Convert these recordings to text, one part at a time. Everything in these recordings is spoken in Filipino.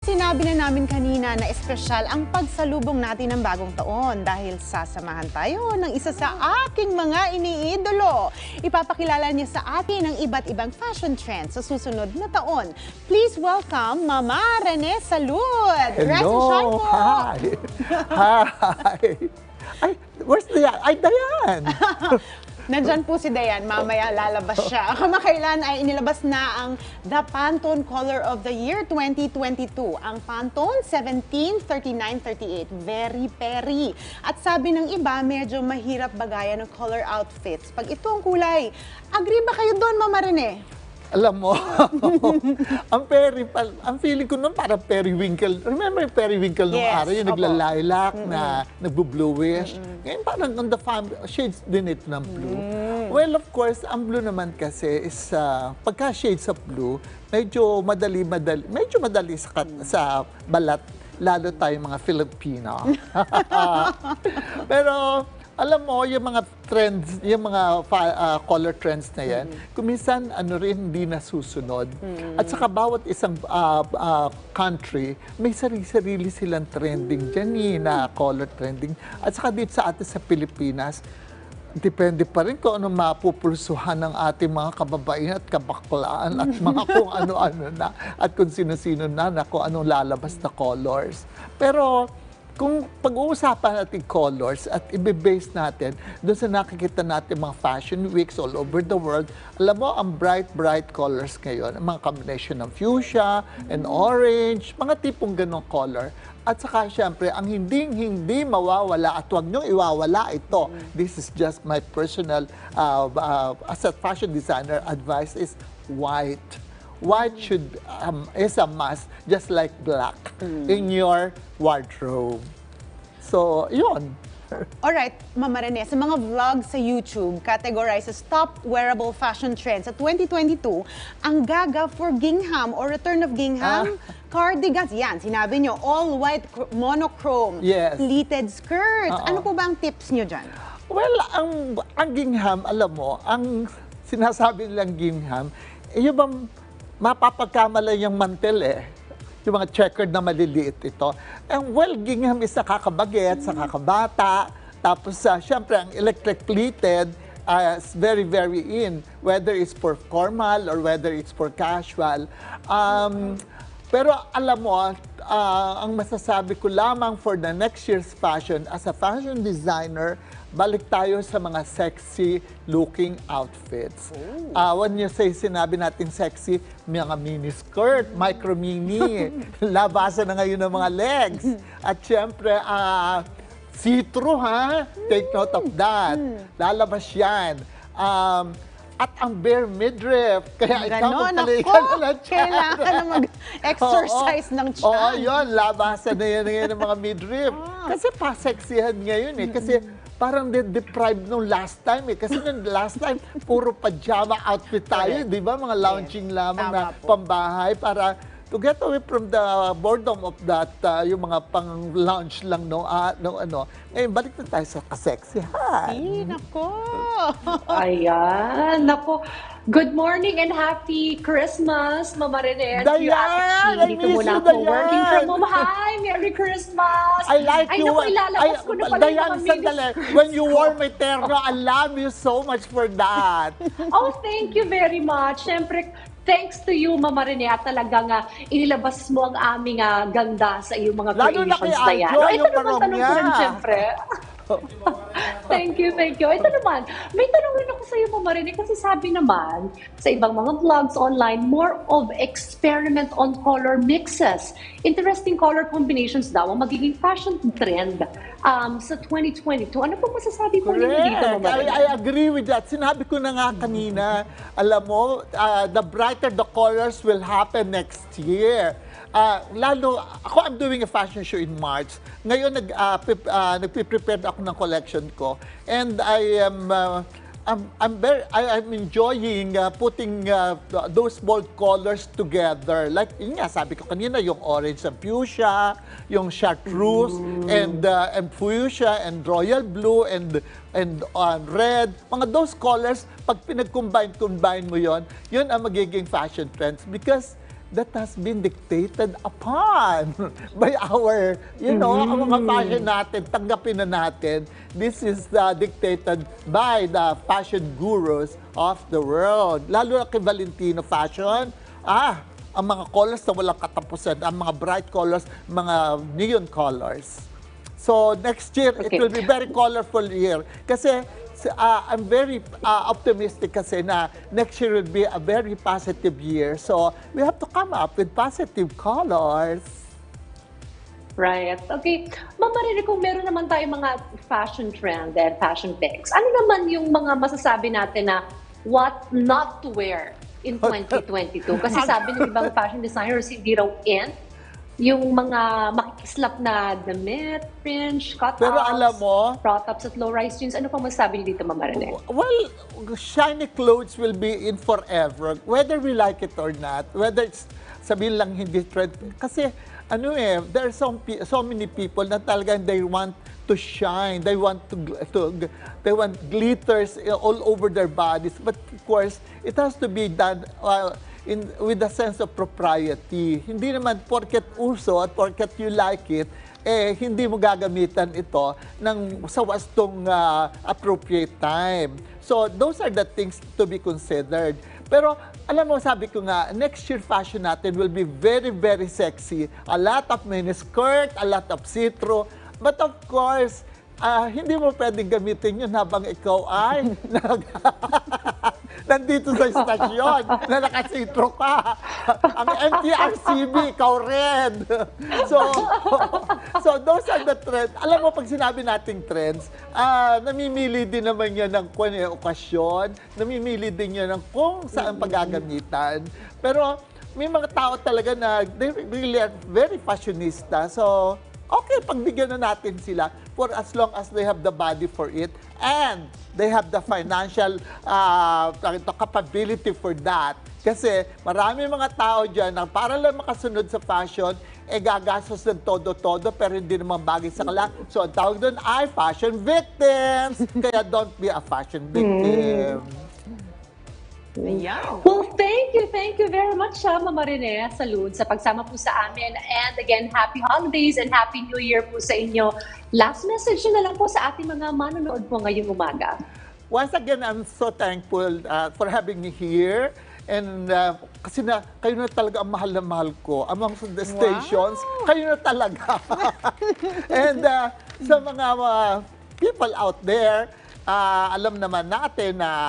Sinabi na namin kanina na espesyal ang pagsalubong natin ng bagong taon dahil sasamahan tayo ng isa sa aking mga iniidolo. Ipapakilala niya sa atin ang iba't ibang fashion trends sa susunod na taon. Please welcome Mama Rene Salud. Hello! Hi! Hi! Ay, where's Dayan? Ay, Dayan! Nandyan po si Dayan, mamaya lalabas siya. Kamakailan ay inilabas na ang The Pantone Color of the Year 2022. Ang Pantone 173938, very peri. At sabi ng iba, medyo mahirap bagayan ng color outfits pag ito ang kulay. Agree ba kayo doon, Mama Rene? Alam mo, ang feeling ko noon parang periwinkle. Remember yung periwinkle nung Yes, araw, yung opo. nagla-lilac na nagbo-bluish. Ngayon parang on the shades din ito ng blue. Well, of course, ang blue naman kasi is, pagka shades of blue, medyo madali sa balat, lalo tayong mga Filipino. Pero, alam mo, yung mga trends, yung mga color trends na yan, kuminsan hindi nasusunod. At saka bawat isang country, may sarili-sarili silang trending dyan na color trending. At saka dito sa atin sa Pilipinas, depende pa rin kung anong mapupulsuhan ng ating mga kababaihan at kabaklaan at mga kung ano-ano na at kung sino-sino na kung anong lalabas na colors. Pero, kung pag-uusapan natin colors at i-base natin doon sa nakikita natin mga fashion weeks all over the world, alam mo, ang bright colors ngayon, ang mga combination ng fuchsia and orange, mga tipong ganong color. At saka, syempre, ang hindi mawawala at huwag niyong iwawala ito. This is just my personal, as a fashion designer, advice is white. White is a must, just like black, in your wardrobe. So, yun. Alright, Mama Rene, sa mga vlogs sa YouTube, categorized as top wearable fashion trends sa 2022, ang Gaga for Gingham or Return of Gingham cardigans. Yan, sinabi nyo, all white monochrome, Yes. pleated skirts. Ano po ba ang tips nyo dyan? Well, ang gingham, alam mo, ang sinasabi nilang gingham, yung bang mapapagkamala yung mantel yung mga checkered na maliliit ito. And well, gingham is sa kakabagets, sa kakabata, tapos syempre ang electric pleated is very, very in, whether it's for formal or whether it's for casual. Pero alam mo, ang masasabi ko lamang for the next year's fashion, as a fashion designer, balik tayo sa mga sexy-looking outfits. When you say sinabi natin sexy, mga mini skirt, micro-mini, labasan na ngayon ng mga legs. At syempre, see-through take note of that. Lalabas yan. At ang bare midriff. Kaya ikaw magpalikan na kailangan na mag-exercise ng tiyan. Oo, yun. Labasan na yan ng mga midriff. Kasi pa-sexihan ngayon Kasi parang deprived nung last time Kasi nung last time, puro pajama outfit tayo, di ba? Mga lounging lamang na pambahay para to get away from the boredom of that, yung mga pang-lounge lang Ngayon, balik na tayo sa kaseksihan. Nako! Ayan, nako. Good morning and happy Christmas, Mama Rene. Dayan! I miss you, Dayan! Dayan! Working from home. Hi! Merry Christmas! I like you. Naku, ilalabas ko na pala Dayan, yung mga sandali. When you wore my terno, I love you so much for that. Oh, thank you very much. Siyempre, thanks to you, Mama Rene, at talagang inilabas mo ang aming ganda sa iyong mga Lalo na creations kay na yan. Aljo, Ito yung naman, parang tanong ko rin, niya. siyempre. Thank you. Ito naman, may tanong rin ako sa iyo, Mama Rene, kasi sabi naman sa ibang mga vlogs online, more of experiment on color mixes. Interesting color combinations daw ang magiging fashion trend sa 2022. Ano po masasabi po ninyo dito, Mama Rene? I agree with that. Sinabi ko na nga kanina, alam mo, the brighter the colors will happen next year. Lalo, I'm doing a fashion show in March. Ngayon, nagpe-prepare ako ng collection ko. And I'm enjoying putting those bold colors together. Like, yun nga, sabi ko kanina, yung orange and fuchsia, yung chartreuse, and fuchsia, and royal blue, and red. Mga those colors, pag pinag-combine mo yun ang magiging fashion trends. Because that has been dictated upon by our, ang mga fashion natin, tanggapin na natin. This is dictated by the fashion gurus of the world. Lalo na kay Valentino Fashion, ang mga colors na walang katapusan, ang mga bright colors, mga neon colors. So next year, it will be very colorful year. Kasi I'm very optimistic kasi na next year will be a very positive year. So we have to come up with positive colors. Right. Okay. Ma'am Marinig, kung meron naman tayong mga fashion trend and fashion picks, ano naman yung mga masasabi natin na what not to wear in 2022? Kasi sabi ng ibang fashion designers, hindi raw in yung mga makikislap na damit, fringe, cut-offs, Pero alam mo, crop-tops at low-rise jeans. Ano pa masasabi niyo dito, Ma'am Marinig? well, shiny clothes will be in forever, whether we like it or not, whether it's sabihin lang hindi trend. Kasi there are so many people na talagang they want to shine, they want they want glitters all over their bodies. But of course, it has to be done with a sense of propriety. Hindi naman porket uso at porket you like it, hindi mo gagamitan ito sa wastong appropriate time. So those are the things to be considered. Pero alam mo, sabi ko nga, next year fashion natin will be very, very sexy. A lot of miniskirt, a lot of see-through. But of course, hindi mo pwedeng gamitin yun habang ikaw ay nandito sa istasyon na nakasitro ka. Ang MTRCB, ikaw rin. So those are the trends. Alam mo, pag sinabi nating trends, namimili din naman yan ng okasyon, namimili din yan ng kung saan paggagamitan. Pero may mga tao talaga na they really are very fashionista. So, okay, pagbigyan na natin sila for as long as they have the body for it and they have the financial capability for that. Kasi marami mga tao dyan na para lang makasunod sa fashion, gagastos ng todo-todo pero hindi naman bagay sa kanila. So ang tawag doon ay fashion victims. Kaya don't be a fashion victim. Ayan. Well, thank you very much, Ma'am Marinig Salud, sa pagsama po sa amin. And again, happy holidays and happy new year po sa inyo. Last message na lang po sa ating mga manonood po ngayong umaga. Once again, I'm so thankful for having me here. And kasi kayo na talaga ang mahal na mahal ko. Among the stations, kayo na talaga. And sa mga people out there, alam naman natin na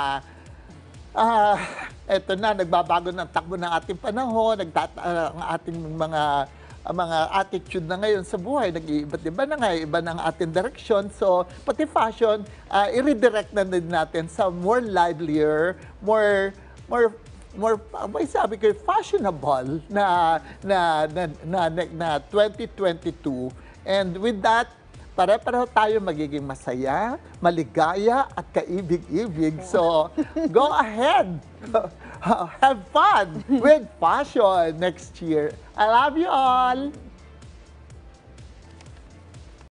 eto na, nagbabago ng takbo ng ating panahon, ang ating mga attitude na ngayon sa buhay, nag-iiba't-iba na nga, iba ng ating direction. So, pati fashion, i-redirect na din natin sa more livelier, more may sabi ko, fashionable na 2022. And with that, pare-pareho tayo magiging masaya, maligaya, at kaibig-ibig. So, go ahead. Have fun with fashion next year. I love you all.